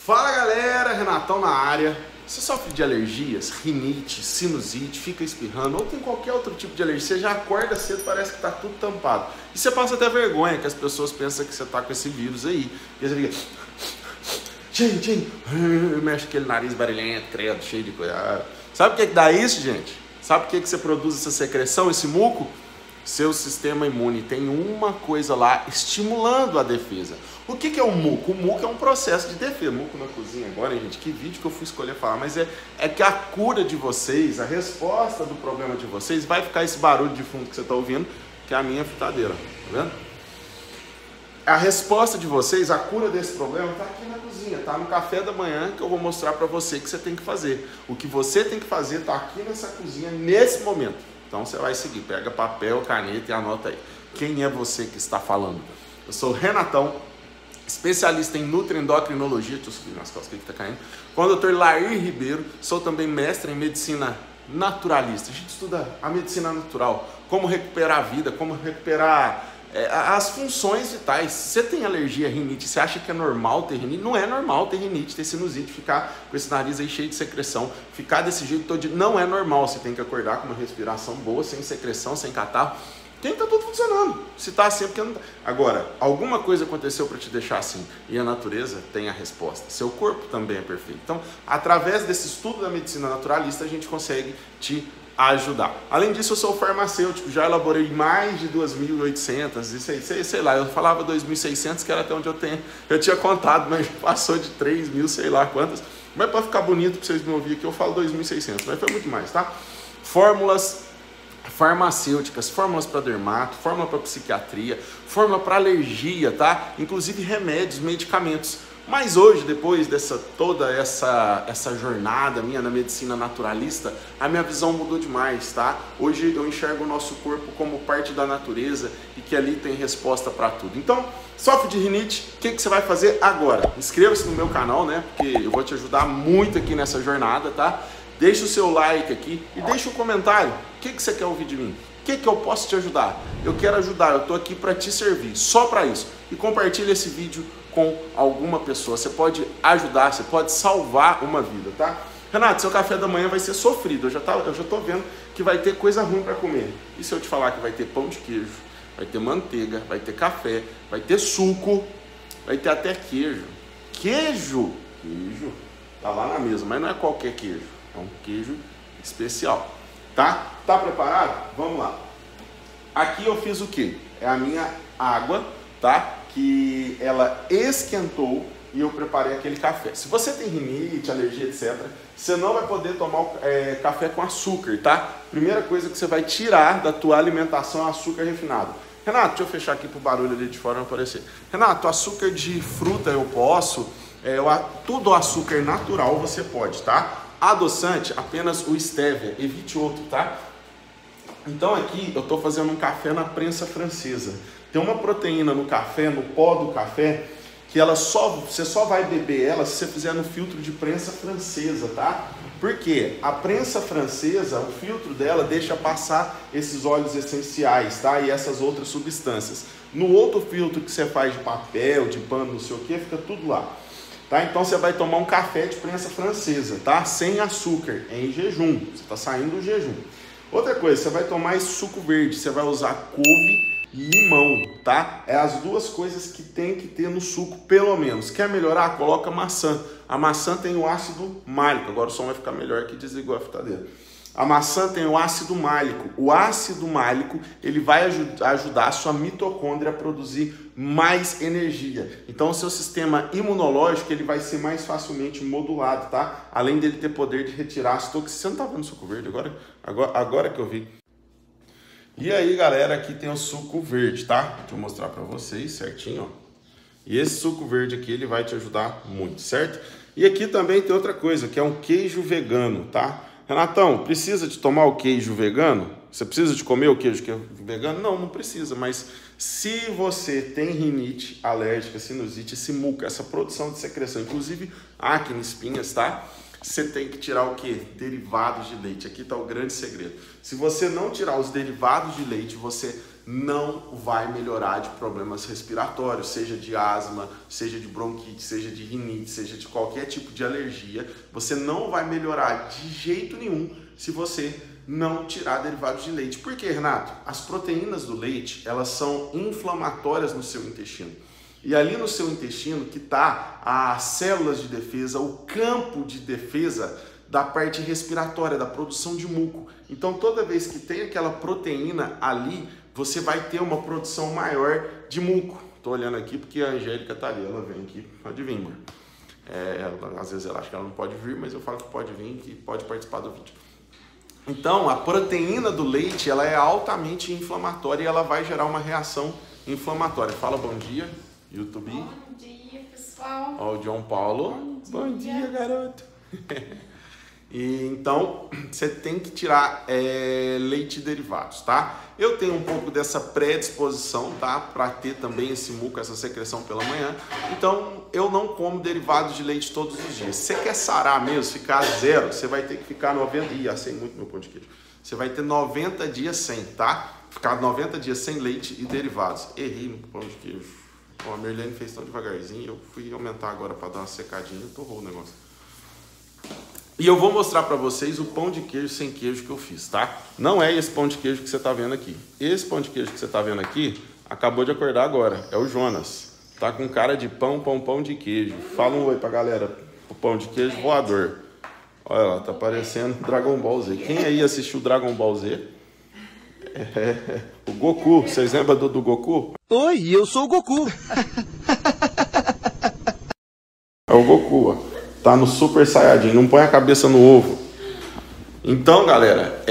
Fala galera, Renatão na área. Você sofre de alergias, rinite, sinusite, fica espirrando ou tem qualquer outro tipo de alergia, você já acorda cedo, parece que tá tudo tampado. E você passa até vergonha, que as pessoas pensam que você tá com esse vírus aí. E você fica... mexe aquele nariz barulhento, credo, cheio de coisa. Sabe o que dá isso, gente? Sabe por que você produz essa secreção, esse muco? Seu sistema imune tem uma coisa lá estimulando a defesa. O que é o muco? O muco é um processo de defesa. Muco na cozinha agora, hein, gente? Que vídeo que eu fui escolher falar. Mas é que a cura de vocês, a resposta do problema de vocês, vai ficar esse barulho de fundo que você está ouvindo, que é a minha fritadeira. Tá vendo? A resposta de vocês, a cura desse problema, está aqui na cozinha, está no café da manhã que eu vou mostrar para você que você tem que fazer. O que você tem que fazer está aqui nessa cozinha, nesse momento. Então você vai seguir, pega papel, caneta e anota aí. Quem é você que está falando? Eu sou o Renatão, especialista em nutriendocrinologia, deixa eu subir nas costas, o que está caindo? Com o Dr. Lair Ribeiro, sou também mestre em medicina naturalista. A gente estuda a medicina natural, como recuperar a vida, como recuperar as funções vitais. Se você tem alergia à rinite, você acha que é normal ter rinite? Não é normal ter rinite, ter sinusite, ficar com esse nariz aí cheio de secreção, ficar desse jeito todo dia. Não é normal, você tem que acordar com uma respiração boa, sem secreção, sem catarro. Tem que estar tudo funcionando. Se está assim, é porque não está. Agora, alguma coisa aconteceu para te deixar assim. E a natureza tem a resposta. Seu corpo também é perfeito. Então, através desse estudo da medicina naturalista, a gente consegue te ajudar. Além disso, eu sou farmacêutico, já elaborei mais de 2.800, sei lá, eu falava 2.600, que era até onde eu tinha contado, mas passou de 3.000, sei lá quantas. Mas para ficar bonito, para vocês me ouvirem aqui, eu falo 2.600, mas foi muito mais, tá? Fórmulas farmacêuticas, fórmulas para dermato, fórmula para psiquiatria, fórmula para alergia, tá? Inclusive remédios, medicamentos. Mas hoje, depois dessa toda essa jornada minha na medicina naturalista, a minha visão mudou demais, tá? Hoje eu enxergo o nosso corpo como parte da natureza e que ali tem resposta para tudo. Então, sofre de rinite, o que você vai fazer agora? Inscreva-se no meu canal, né? Porque eu vou te ajudar muito aqui nessa jornada, tá? Deixa o seu like aqui e deixa um comentário. O que você quer ouvir de mim? O que eu posso te ajudar? Eu quero ajudar, eu tô aqui para te servir, só para isso. E compartilha esse vídeo com alguma pessoa. Você pode ajudar, você pode salvar uma vida, tá? Renato, seu café da manhã vai ser sofrido. Eu já tô vendo que vai ter coisa ruim para comer. E se eu te falar que vai ter pão de queijo, vai ter manteiga, vai ter café, vai ter suco, vai ter até queijo. Queijo tá lá na mesa, mas não é qualquer queijo. É um queijo especial, tá? Tá preparado? Vamos lá. Aqui eu fiz o quê? É a minha água, tá? Que ela esquentou e eu preparei aquele café. Se você tem rinite, alergia, etc., você não vai poder tomar café com açúcar, tá? Primeira coisa que você vai tirar da tua alimentação é açúcar refinado. Renato, deixa eu fechar aqui pro barulho ali de fora não aparecer. Renato, açúcar de fruta eu posso, tudo açúcar natural você pode, tá? Adoçante, apenas o stevia, evite outro, tá? Então aqui eu estou fazendo um café na prensa francesa. Tem uma proteína no café, no pó do café, que você só vai beber ela se você fizer no filtro de prensa francesa, tá? Porque a prensa francesa, o filtro dela deixa passar esses óleos essenciais, tá? E essas outras substâncias. No outro filtro que você faz de papel, de pano, não sei o que, fica tudo lá. Tá? Então você vai tomar um café de prensa francesa, tá? Sem açúcar, em jejum. Você está saindo do jejum. Outra coisa, você vai tomar esse suco verde, você vai usar couve e limão, tá? É as duas coisas que tem que ter no suco, pelo menos. Quer melhorar? Coloca maçã. A maçã tem o ácido málico. Agora o som vai ficar melhor que desligou a fritadeira. A maçã tem o ácido málico. O ácido málico, ele vai ajudar a sua mitocôndria a produzir mais energia. Então o seu sistema imunológico, ele vai ser mais facilmente modulado, tá? Além dele ter poder de retirar as toxinas. Você não tá vendo o suco verde agora que eu vi. E aí, galera, aqui tem o suco verde, tá? Deixa eu mostrar pra vocês certinho, ó. E esse suco verde aqui, ele vai te ajudar muito, certo? E aqui também tem outra coisa, que é um queijo vegano, tá? Renatão, precisa de tomar o queijo vegano? Você precisa de comer o queijo vegano? Não, não precisa, mas se você tem rinite alérgica, sinusite, esse muco, essa produção de secreção, inclusive acne, espinhas, tá? Você tem que tirar o quê? Derivados de leite. Aqui está o grande segredo. Se você não tirar os derivados de leite, você não vai melhorar de problemas respiratórios, seja de asma, seja de bronquite, seja de rinite, seja de qualquer tipo de alergia. Você não vai melhorar de jeito nenhum se você não tirar derivados de leite. Por quê, Renato? As proteínas do leite, elas são inflamatórias no seu intestino. E ali no seu intestino que está as células de defesa, o campo de defesa da parte respiratória, da produção de muco. Então toda vez que tem aquela proteína ali, você vai ter uma produção maior de muco. Tô olhando aqui porque a Angélica tá ali, ela vem aqui, pode vir, amor. Às vezes ela acha que ela não pode vir, mas eu falo que pode vir, que pode participar do vídeo. Então a proteína do leite, ela é altamente inflamatória e ela vai gerar uma reação inflamatória. Fala bom dia, YouTube. Bom dia, pessoal. Ó, o João Paulo. Bom dia, garoto. E então, você tem que tirar leite e derivados, tá? Eu tenho um pouco dessa predisposição, tá? Para ter também esse muco, essa secreção pela manhã. Então, eu não como derivados de leite todos os dias. Se você quer sarar mesmo, ficar zero, você vai ter que ficar 90... Ih, assei muito meu pão de queijo. Você vai ter 90 dias sem, tá? Ficar 90 dias sem leite e derivados. Errei no pão de queijo. Bom, a Merlene fez tão devagarzinho, eu fui aumentar agora para dar uma secadinha, torrou o negócio. E eu vou mostrar para vocês o pão de queijo sem queijo que eu fiz, tá? Não é esse pão de queijo que você tá vendo aqui. Esse pão de queijo que você tá vendo aqui, acabou de acordar agora. É o Jonas. Tá com cara de pão de queijo. Fala um oi pra galera. O pão de queijo voador. Olha lá, tá parecendo Dragon Ball Z. Quem aí assistiu Dragon Ball Z? O Goku. Vocês lembram do Goku? Oi, eu sou o Goku. É o Goku, ó. Tá no Super Saiyajin, não põe a cabeça no ovo. Então, galera,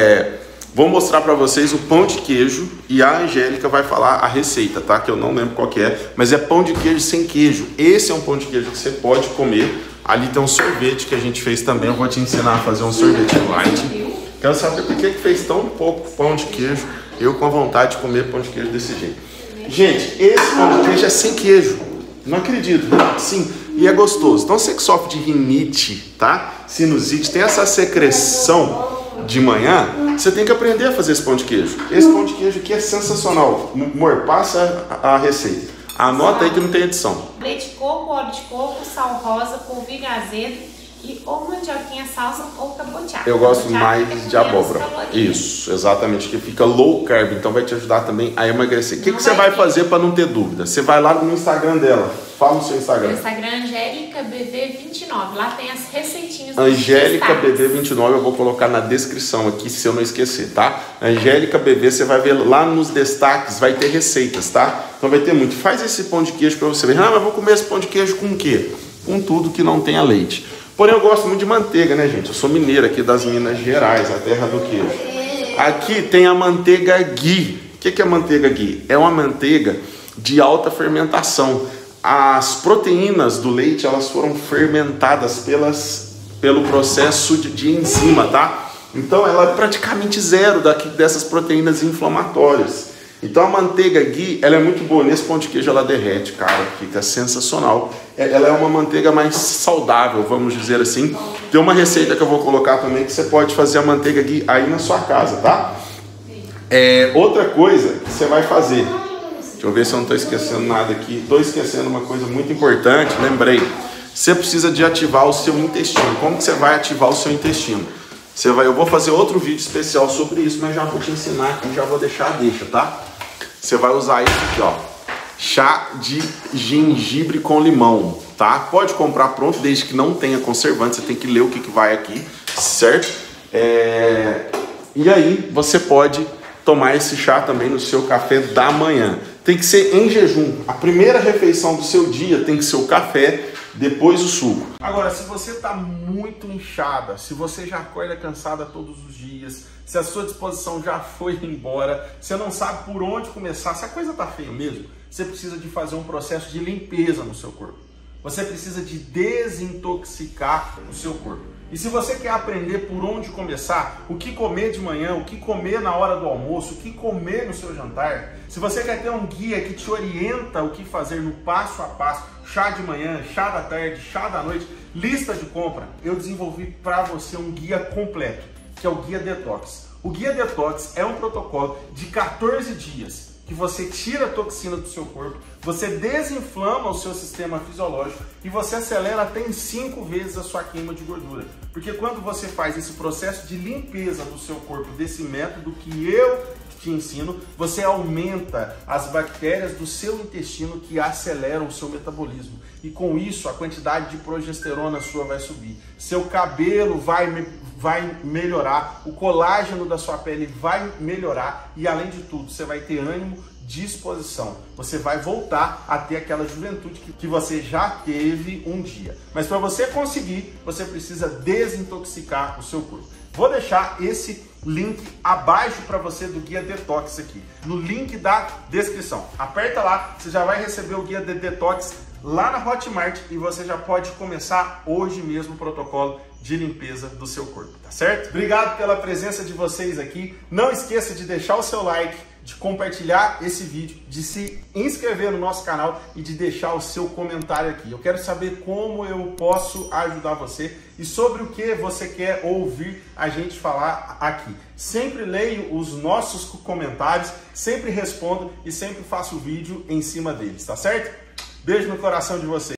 vou mostrar pra vocês o pão de queijo e a Angélica vai falar a receita, tá? Que eu não lembro qual que é, mas é pão de queijo sem queijo. Esse é um pão de queijo que você pode comer. Ali tem um sorvete que a gente fez também, eu vou te ensinar a fazer um sorvete light. Quero saber por que fez tão pouco pão de queijo, eu com a vontade de comer pão de queijo desse jeito. Gente, esse pão de queijo é sem queijo. Não acredito, sim. E é gostoso. Então você que sofre de rinite, tá? Sinusite, tem essa secreção de manhã, você tem que aprender a fazer esse pão de queijo. Esse pão de queijo aqui é sensacional. Amor, passa a receita. Anota aí que não tem edição. Leite de coco, óleo de coco, sal rosa, polvilho azedo e ou mandioquinha salsa ou cabotiá. Eu gosto mais de abóbora. Isso, exatamente, que fica low carb, então vai te ajudar também a emagrecer. O que você vai fazer para não ter dúvida? Você vai lá no Instagram dela. Fala o seu Instagram. No Instagram AngélicaBB29. Lá tem as receitinhas. AngélicaBB29, eu vou colocar na descrição aqui, se eu não esquecer, tá? AngélicaBB, você vai ver lá nos destaques, vai ter receitas, tá? Então vai ter muito. Faz esse pão de queijo para você ver. Ah, mas eu vou comer esse pão de queijo com o quê? Com tudo que não tenha leite. Porém, eu gosto muito de manteiga, né, gente? Eu sou mineiro aqui das Minas Gerais, a terra do queijo. Aqui tem a manteiga ghee. O que é manteiga ghee? É uma manteiga de alta fermentação. As proteínas do leite, elas foram fermentadas pelo processo de enzima, tá? Então, ela é praticamente zero dessas proteínas inflamatórias. Então, a manteiga ghee, ela é muito boa. Nesse pão de queijo, ela derrete, cara. Fica sensacional. Ela é uma manteiga mais saudável, vamos dizer assim. Tem uma receita que eu vou colocar também, que você pode fazer a manteiga ghee aí na sua casa, tá? Outra coisa que você vai fazer... Deixa eu ver se eu não estou esquecendo nada aqui. Estou esquecendo uma coisa muito importante, lembrei. Você precisa de ativar o seu intestino. Como que você vai ativar o seu intestino? Eu vou fazer outro vídeo especial sobre isso, mas já vou te ensinar aqui, já vou deixar a deixa, tá? Você vai usar isso aqui, ó. Chá de gengibre com limão, tá? Pode comprar pronto, desde que não tenha conservante. Você tem que ler o que vai aqui, certo? E aí você pode tomar esse chá também no seu café da manhã. Tem que ser em jejum. A primeira refeição do seu dia tem que ser o café, depois o suco. Agora, se você está muito inchada, se você já acorda cansada todos os dias, se a sua disposição já foi embora, você não sabe por onde começar, se a coisa está feia mesmo, você precisa de fazer um processo de limpeza no seu corpo. Você precisa de desintoxicar o seu corpo. E se você quer aprender por onde começar, o que comer de manhã, o que comer na hora do almoço, o que comer no seu jantar, se você quer ter um guia que te orienta o que fazer no passo a passo, chá de manhã, chá da tarde, chá da noite, lista de compra, eu desenvolvi para você um guia completo, que é o Guia Detox. O Guia Detox é um protocolo de 14 dias que você tira a toxina do seu corpo, você desinflama o seu sistema fisiológico e você acelera até em 5 vezes a sua queima de gordura. Porque quando você faz esse processo de limpeza do seu corpo, desse método que eu te ensino, você aumenta as bactérias do seu intestino que aceleram o seu metabolismo. E com isso, a quantidade de progesterona sua vai subir. Seu cabelo vai melhorar, o colágeno da sua pele vai melhorar e, além de tudo, você vai ter ânimo, disposição. Você vai voltar a ter aquela juventude que você já teve um dia. Mas para você conseguir, você precisa desintoxicar o seu corpo. Vou deixar esse link abaixo para você do Guia Detox aqui, no link da descrição. Aperta lá, você já vai receber o Guia de Detox lá na Hotmart e você já pode começar hoje mesmo o protocolo de limpeza do seu corpo, tá certo? Obrigado pela presença de vocês aqui. Não esqueça de deixar o seu like, de compartilhar esse vídeo, de se inscrever no nosso canal e de deixar o seu comentário aqui. Eu quero saber como eu posso ajudar você e sobre o que você quer ouvir a gente falar aqui. Sempre leio os nossos comentários, sempre respondo e sempre faço vídeo em cima deles, tá certo? Beijo no coração de vocês.